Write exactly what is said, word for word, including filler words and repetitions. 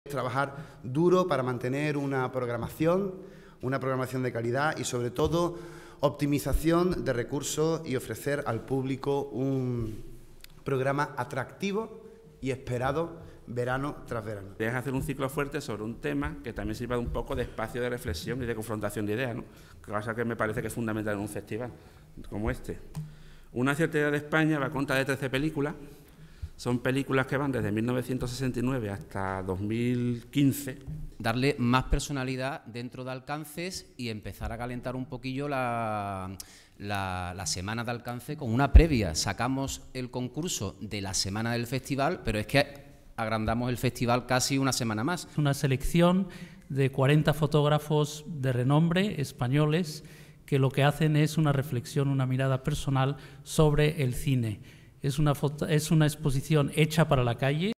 Trabajar duro para mantener una programación, una programación de calidad y sobre todo optimización de recursos y ofrecer al público un programa atractivo y esperado verano tras verano. Es hacer un ciclo fuerte sobre un tema que también sirva de un poco de espacio de reflexión y de confrontación de ideas, ¿no? Cosa que me parece que es fundamental en un festival como este. Una cierta idea de España va a contar de trece películas. Son películas que van desde mil novecientos sesenta y nueve hasta dos mil quince. Darle más personalidad dentro de alcances y empezar a calentar un poquillo la, la, la semana de alcance con una previa. Sacamos el concurso de la semana del festival, pero es que agrandamos el festival casi una semana más. Una selección de cuarenta fotógrafos de renombre españoles que lo que hacen es una reflexión, una mirada personal sobre el cine. Es una, foto, es una exposición hecha para la calle.